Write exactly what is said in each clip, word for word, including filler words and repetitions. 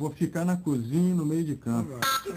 Vou ficar na cozinha, no meio de campo.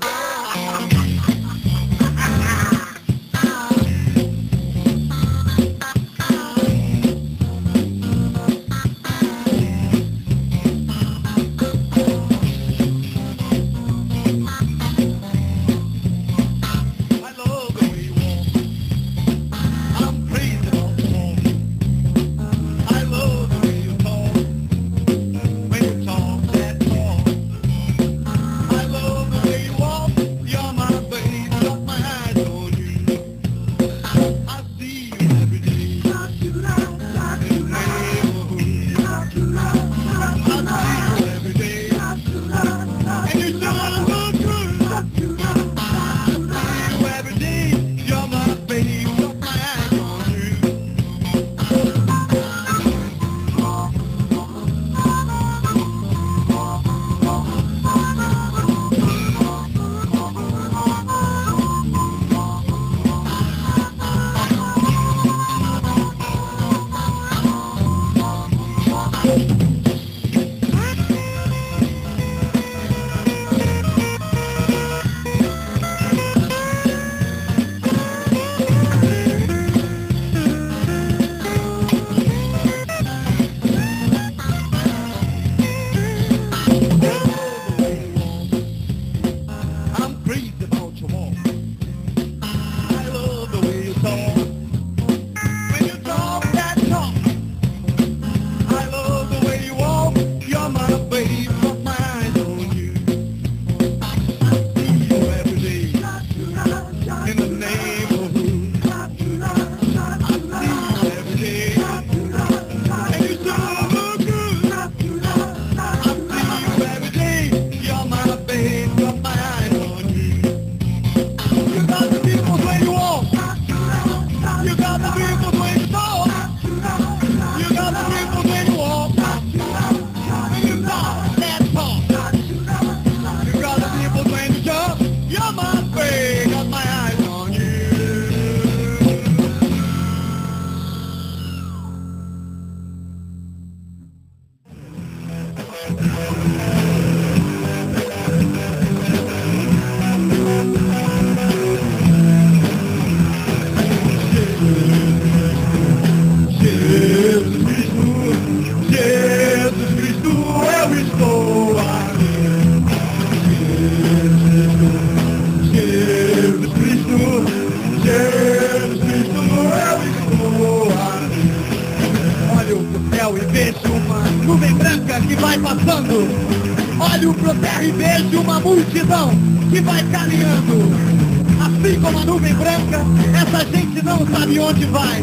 Olho pro terra e vejo uma multidão que vai caminhando. Assim como a nuvem branca, essa gente não sabe onde vai.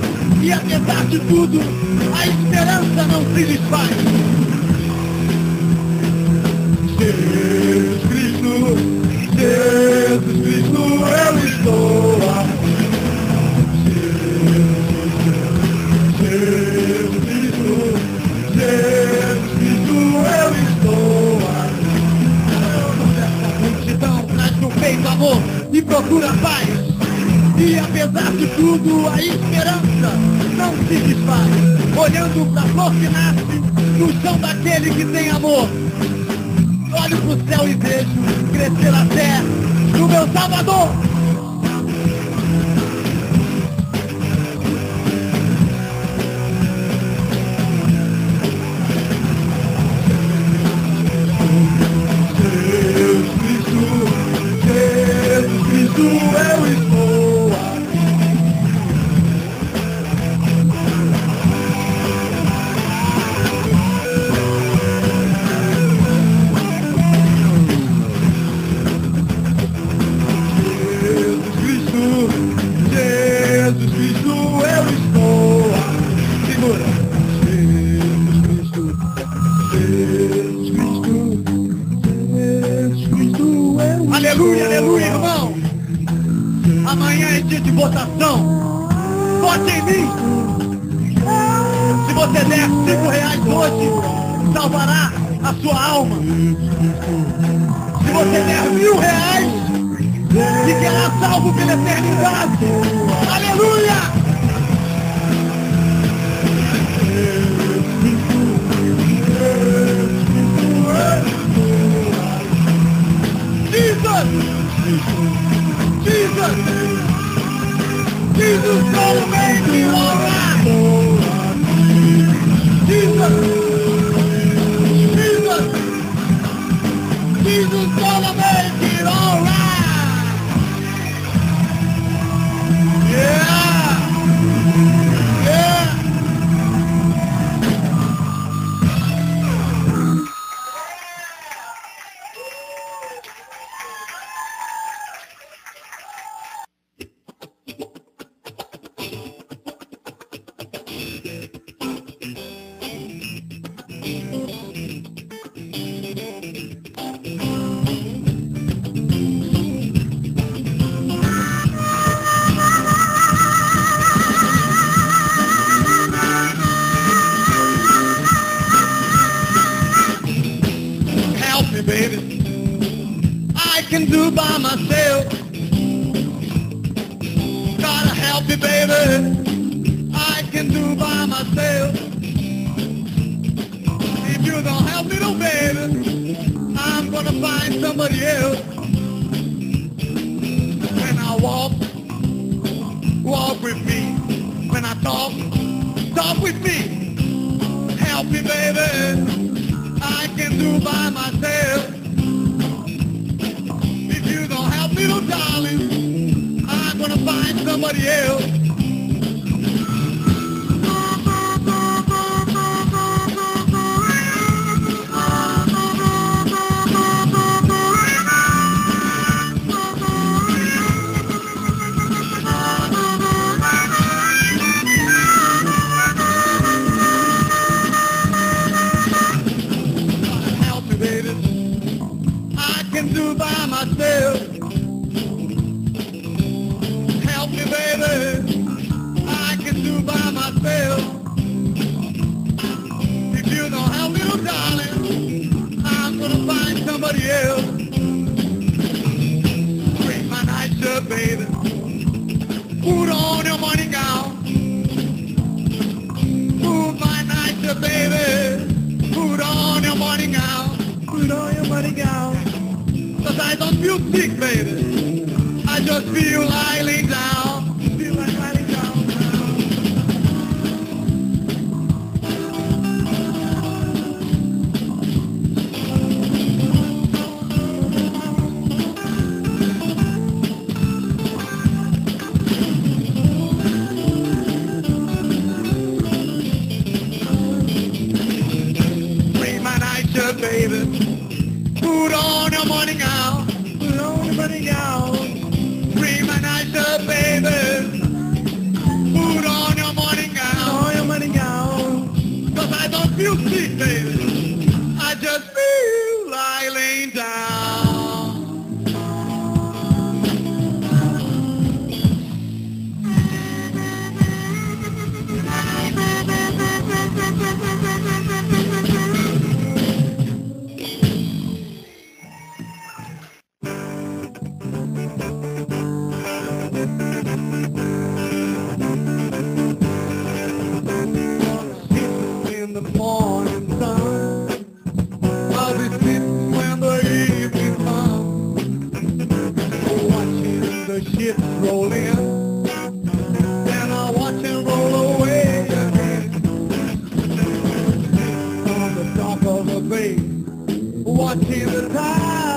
E apesar de tudo, a esperança não se desfaz. Jesus Cristo, Jesus Cristo, eu estou aqui. Jesus Cristo, Jesus Cristo, eu estou aqui. Essa multidão traz no peito amor e procura paz. E apesar de tudo, a esperança não se desfaz. Olhando pra flor que nasce no chão daquele que tem amor. Olho pro céu e vejo crescer a terra do meu Salvador. Jesus Cristo, Jesus Cristo, eu estou aqui. Jesus Cristo, Jesus Cristo, eu estou aqui. Segura. Jesus Cristo, Jesus Cristo, Jesus Cristo, eu estou. Aleluia, aleluia, irmão. Amanhã é dia de votação. Vote em mim. Se você der cinco reais hoje, salvará a sua alma. Se você der mil reais, ficará salvo pela eternidade. Aleluia! Jesus, Jesus gonna make it all right. Yeah, yeah. Help me, baby. I can do by myself. Gotta help me, baby. I can do by myself. If you don't help me, no, baby, I'm gonna find somebody else. When I walk, walk with me. When I talk, talk with me. Help me, baby. I can do by myself. If you don't help me, no, darling, I'm gonna find somebody else. Help me, baby. I can do by myself. Help me, baby. I can do by myself. If you don't help me, no, darling, I'm gonna find somebody else. Bring my night shirt, baby. Put on your morning gown. Move my night shirt, baby. Put on your morning gown. Put on your morning gown. Cause I don't feel sick, baby. I just feel like laying down. Feel like lying down now. Bring my night shirt, baby. Put on your morning gown. Put on your morning gown. Bring my night shirt, baby. Put on your morning gown. On your morning gown. Cause I don't feel sick, baby. I just feel like laying down. In the morning sun, I'll be sitting when the evening comes, watching the ships roll in, and I'll watch it roll away again. On the dock of the bay, watching the tide